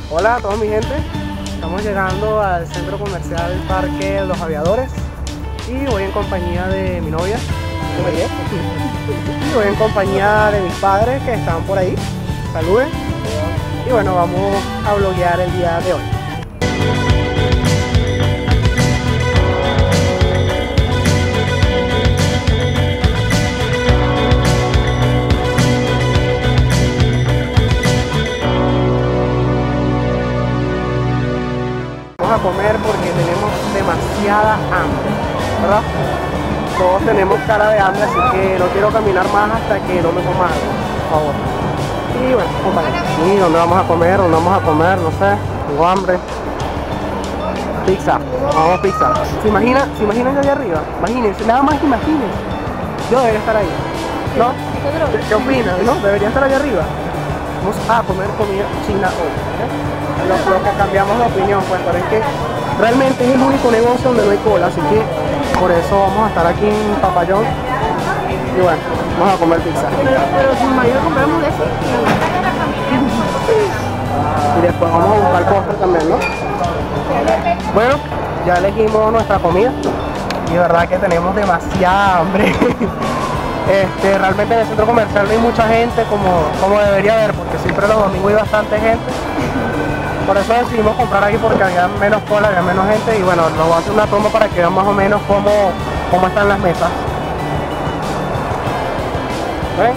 Hola a toda mi gente, estamos llegando al centro comercial Parque Los Aviadores y voy en compañía de mi novia y voy en compañía de mis padres que están por ahí. Saluden y bueno, vamos a vloguear el día de hoy. Vamos a comer porque tenemos demasiada hambre, ¿verdad? Todos tenemos cara de hambre, así que no quiero caminar más hasta que no me coma algo, por favor. Y bueno, compañeros. ¿Y dónde vamos a comer? ¿Dónde vamos a comer? No sé, tengo hambre. Pizza, vamos pizza. ¿Se imaginan yo allá arriba? Imagínense, nada más imagínense. Yo debería estar ahí, ¿no? ¿Qué opinan? ¿No? Debería estar allá arriba. Vamos a comer comida china hoy, ¿eh? Lo que cambiamos de opinión, pues, pero es que realmente es el único negocio donde no hay cola, así que por eso vamos a estar aquí en Papayón. Y bueno, vamos a comer pizza. Pero sin mayor compramos de eso. Y después vamos a buscar postre también, ¿no? Bueno, ya elegimos nuestra comida y de verdad que tenemos demasiada hambre. Realmente en el centro comercial no hay mucha gente como debería haber, porque siempre los domingos hay bastante gente. Por eso decidimos comprar aquí porque había menos cola, había menos gente y bueno, nos voy a hacer una toma para que vean más o menos cómo están las mesas. ¿Ven?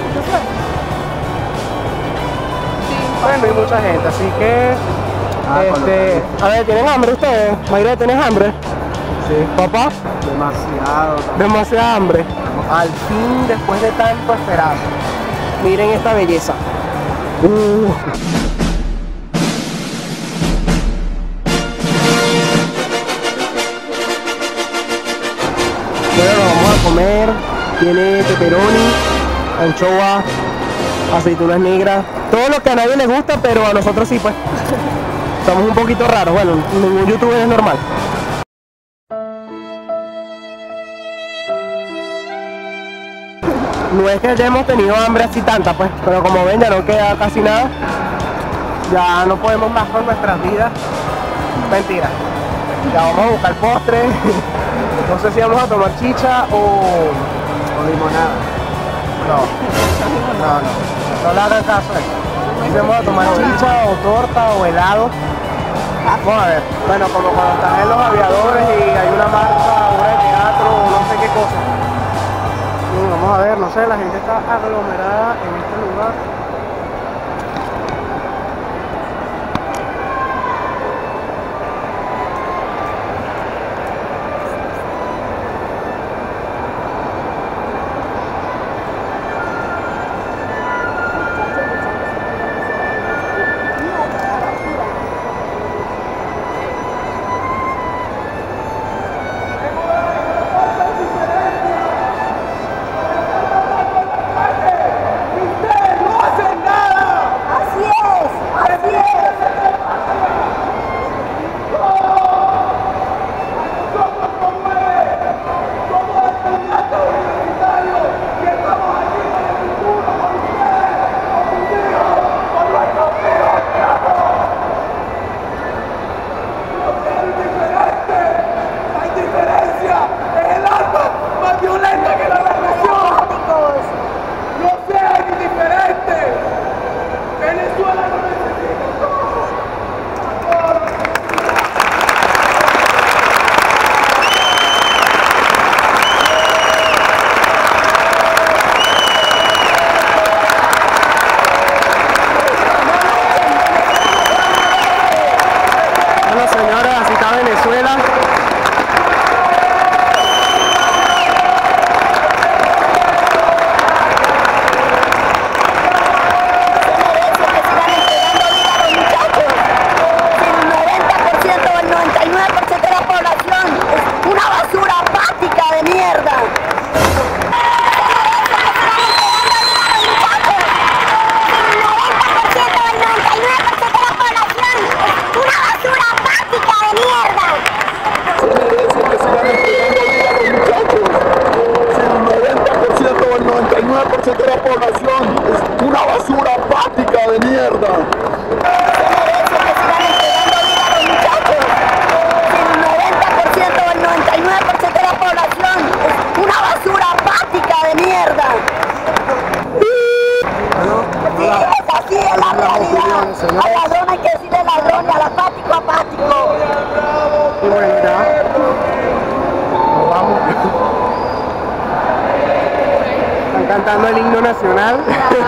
Bueno, hay mucha gente, así que a ver, ¿tienen hambre ustedes? Mayra, ¿tienes hambre? Sí. ¿Papá? Demasiado. Demasiada hambre. Al fin, después de tanto esperar. Miren esta belleza. Bueno, vamos a comer. Tiene pepperoni, anchoa, aceitunas negras. Todo lo que a nadie le gusta, pero a nosotros sí, pues. Somos un poquito raros. Bueno, ningún youtuber es normal. No es que ya hemos tenido hambre así tanta, pues, pero como ven ya no queda casi nada. Ya no podemos más con nuestras vidas. Mentira. Ya vamos a buscar postre. No sé si vamos a tomar chicha o limonada. No le hagan caso a eso. Si vamos a tomar chicha o torta o helado. Vamos a ver. Bueno, como cuando están en Los Aviadores y hay una marcha, obra de teatro o no sé qué cosa. Vamos a ver, no sé, la gente está aglomerada en este lugar. Al ladrón hay que decirle ladrón y al apático apático. Y bueno, ya. Nos vamos. Están cantando el himno nacional.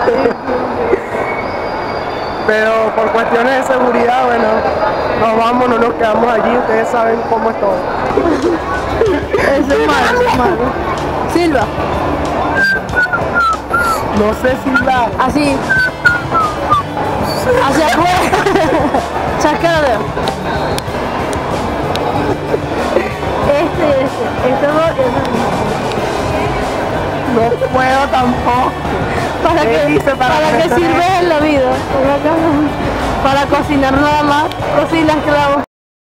Pero por cuestiones de seguridad, bueno, nos vamos, no nos quedamos allí, ustedes saben cómo es todo. Eso es malo. Silva. No sé si la... Así. Hacia afuera. Chasca los dedos. No puedo tampoco. ¿Para ¿Qué qué, hice para para qué crecer? sirve en la vida? Para cocinar nada más. Cocina, esclavo.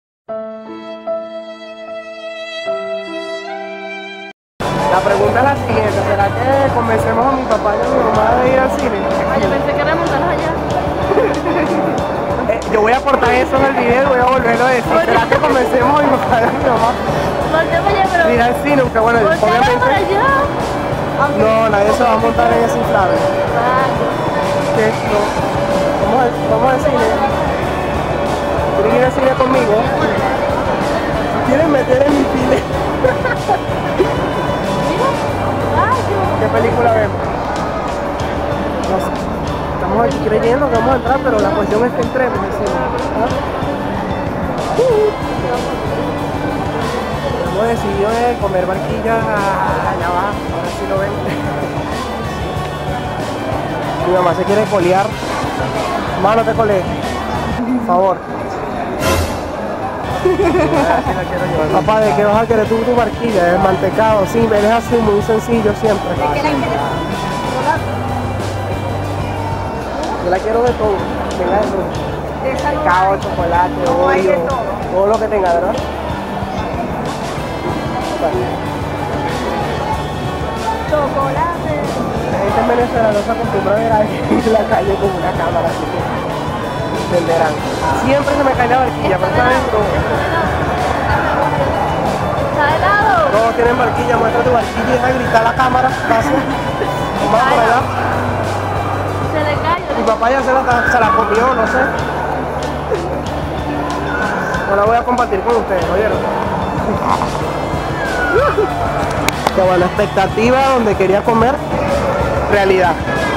La pregunta es la siguiente, ¿será que convencemos a mi papá y a mi mamá de ir al cine? Yo pensé que era montarnos allá. Yo voy a aportar eso en el video y voy a volverlo a decir. ¿Será que convencemos a mi papá y a mi mamá Volteamos allá, pero... de ir al cine? Aunque bueno, Volteamos para obviamente allá. no, nadie se va a montar en ese inflable. ¿Qué? No. Vamos al cine. ¿Quieren ir al cine conmigo? ¿Quieren meter en mi cine? ¿Qué película vemos? No sé. Estamos aquí creyendo que vamos a entrar, pero la cuestión es que entremos al cine. Hemos decidido comer barquillas allá abajo, ahora sí lo ven. Mi mamá se quiere colear. Mamá, no te colees, por favor. Papá, ¿de qué vas a querer tú tu barquilla? ¿Es mantecado? Sí, eres así, muy sencillo siempre. Yo la quiero de todo. Tenga de todo. Cacao, chocolate, Oreo, todo lo que tenga, ¿verdad? Chocolate. La gente en Venezuela no se acostumbra a ver a alguien en la calle con una cámara, así que entenderán. Siempre se me cae la barquilla, pero ¿saben? Está helado. Todos tienen barquilla, muestra tu barquilla y deja gritar a la cámara. Gracias. Vamos por allá. Se le cae. Mi papá ya se la comió, no sé. No la voy a compartir con ustedes, ¿oyeron? Qué buena expectativa donde quería comer, realidad.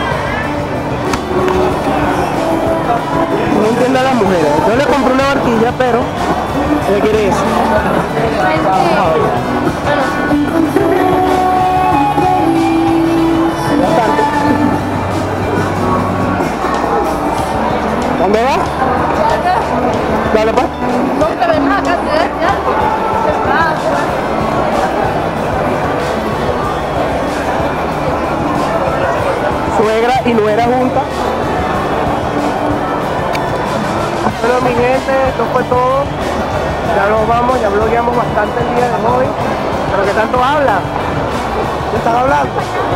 No entiendo a las mujeres. Yo le compré una barquilla, pero ella quiere eso. Bastante. ¿Dónde va? Dale pues. No, que venga acá, ya. Suegra y nuera juntas. Bueno, mi gente, esto fue todo. Ya nos vamos, ya blogueamos bastante el día de hoy. Pero ¿qué tanto habla? ¿Qué están hablando?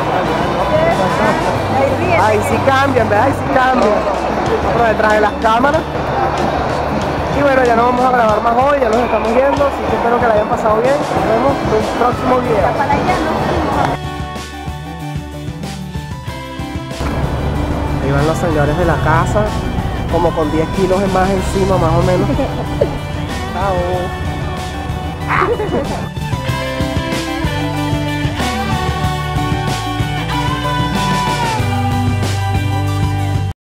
Ay, sí cambian, ¿verdad? Ay, sí cambian. Pero detrás de las cámaras. Y bueno, ya no vamos a grabar más hoy, ya nos estamos yendo. Así que espero que la hayan pasado bien. Nos vemos en un próximo video. Ahí van los señores de la casa, como con 10 kilos más encima, más o menos. Chao.